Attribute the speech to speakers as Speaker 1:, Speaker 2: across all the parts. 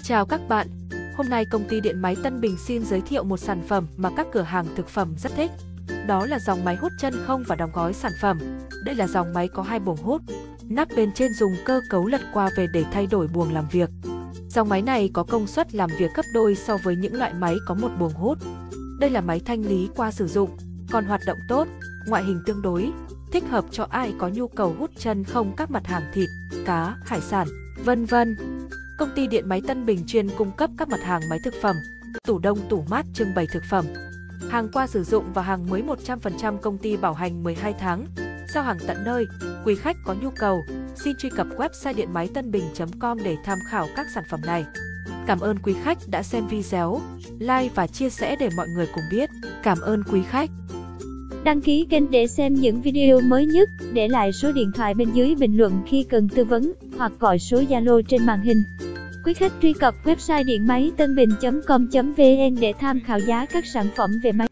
Speaker 1: Chào các bạn, hôm nay công ty điện máy Tân Bình xin giới thiệu một sản phẩm mà các cửa hàng thực phẩm rất thích. Đó là dòng máy hút chân không và đóng gói sản phẩm. Đây là dòng máy có 2 buồng hút. Nắp bên trên dùng cơ cấu lật qua về để thay đổi buồng làm việc. Dòng máy này có công suất làm việc gấp đôi so với những loại máy có một buồng hút. Đây là máy thanh lý qua sử dụng, còn hoạt động tốt, ngoại hình tương đối, thích hợp cho ai có nhu cầu hút chân không các mặt hàng thịt, cá, hải sản, vân vân. Công ty điện máy Tân Bình chuyên cung cấp các mặt hàng máy thực phẩm, tủ đông, tủ mát, trưng bày thực phẩm. Hàng qua sử dụng và hàng mới 100%, công ty bảo hành 12 tháng, giao hàng tận nơi. Quý khách có nhu cầu, xin truy cập website điện máy tân bình.com để tham khảo các sản phẩm này. Cảm ơn quý khách đã xem video, like và chia sẻ để mọi người cùng biết. Cảm ơn quý khách.
Speaker 2: Đăng ký kênh để xem những video mới nhất, để lại số điện thoại bên dưới bình luận khi cần tư vấn, hoặc gọi số Zalo trên màn hình. Quý khách truy cập website điện máy tân bình.com.vn để tham khảo giá các sản phẩm về máy.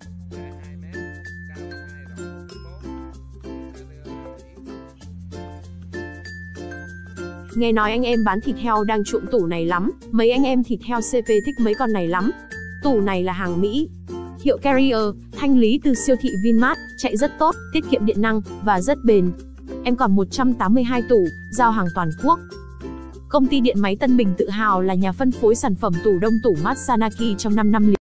Speaker 3: Nghe nói anh em bán thịt heo đang chuộng tủ này lắm, mấy anh em thịt heo CP thích mấy con này lắm. Tủ này là hàng Mỹ, hiệu Carrier, thanh lý từ siêu thị Vinmart, chạy rất tốt, tiết kiệm điện năng và rất bền. Em còn 182 tủ, giao hàng toàn quốc. Công ty điện máy Tân Bình tự hào là nhà phân phối sản phẩm tủ đông, tủ mát Sanaki trong 5 năm liền.